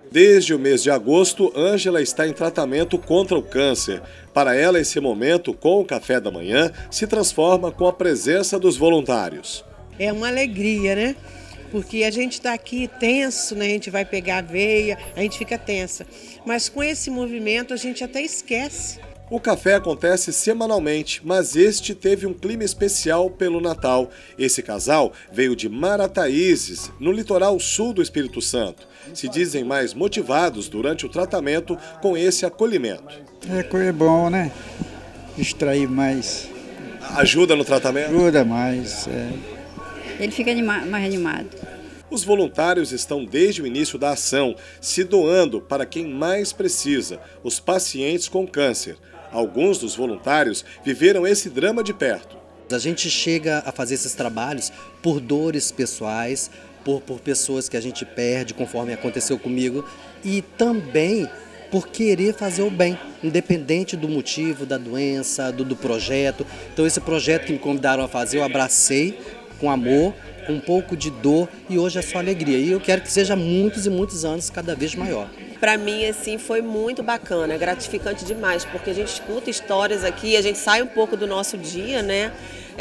Desde o mês de agosto, Ângela está em tratamento contra o câncer. Para ela, esse momento, com o café da manhã, se transforma com a presença dos voluntários. É uma alegria, né? Porque a gente está aqui tenso, né? A gente vai pegar a veia, a gente fica tensa. Mas com esse movimento a gente até esquece. O café acontece semanalmente, mas este teve um clima especial pelo Natal. Esse casal veio de Marataízes, no litoral sul do Espírito Santo. Se dizem mais motivados durante o tratamento com esse acolhimento. É bom, né? Distrair mais. Ajuda no tratamento? Ajuda mais, Ele fica mais animado. Os voluntários estão desde o início da ação, se doando para quem mais precisa, os pacientes com câncer. Alguns dos voluntários viveram esse drama de perto. A gente chega a fazer esses trabalhos por dores pessoais, por pessoas que a gente perde, conforme aconteceu comigo, e também por querer fazer o bem, independente do motivo, da doença, do projeto. Então esse projeto que me convidaram a fazer, eu abracei com amor, com um pouco de dor, e hoje é só alegria. E eu quero que seja muitos e muitos anos, cada vez maior. Para mim, assim, foi muito bacana, gratificante demais, porque a gente escuta histórias aqui, a gente sai um pouco do nosso dia, né?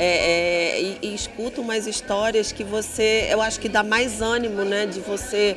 E escuta umas histórias que eu acho que dá mais ânimo, né? De você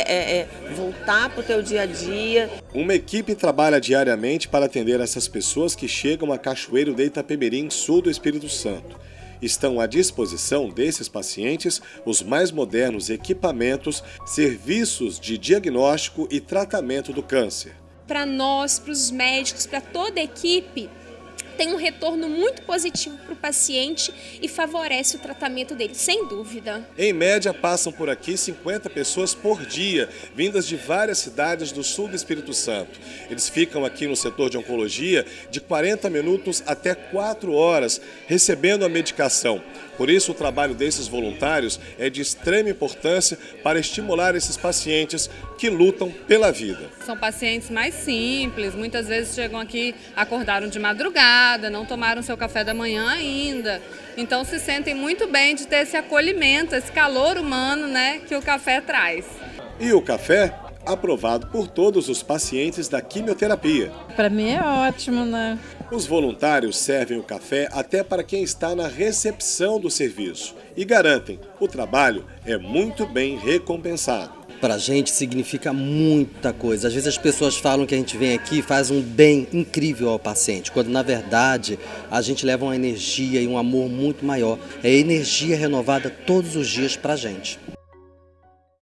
voltar para o teu dia a dia. Uma equipe trabalha diariamente para atender essas pessoas que chegam a Cachoeiro de Itapemirim, sul do Espírito Santo. Estão à disposição desses pacientes os mais modernos equipamentos, serviços de diagnóstico e tratamento do câncer. Para nós, para os médicos, para toda a equipe, tem um retorno muito positivo para o paciente e favorece o tratamento dele, sem dúvida. Em média, passam por aqui 50 pessoas por dia, vindas de várias cidades do sul do Espírito Santo. Eles ficam aqui no setor de oncologia de 40 minutos até 4 horas, recebendo a medicação. Por isso, o trabalho desses voluntários é de extrema importância para estimular esses pacientes que lutam pela vida. São pacientes mais simples, muitas vezes chegam aqui, acordaram de madrugada, não tomaram seu café da manhã ainda. Então se sentem muito bem de ter esse acolhimento, esse calor humano, né, que o café traz. E o café? Aprovado por todos os pacientes da quimioterapia. Para mim é ótimo, né? Os voluntários servem o café até para quem está na recepção do serviço e garantem, o trabalho é muito bem recompensado. Para a gente significa muita coisa. Às vezes as pessoas falam que a gente vem aqui e faz um bem incrível ao paciente, quando na verdade a gente leva uma energia e um amor muito maior. É energia renovada todos os dias para a gente.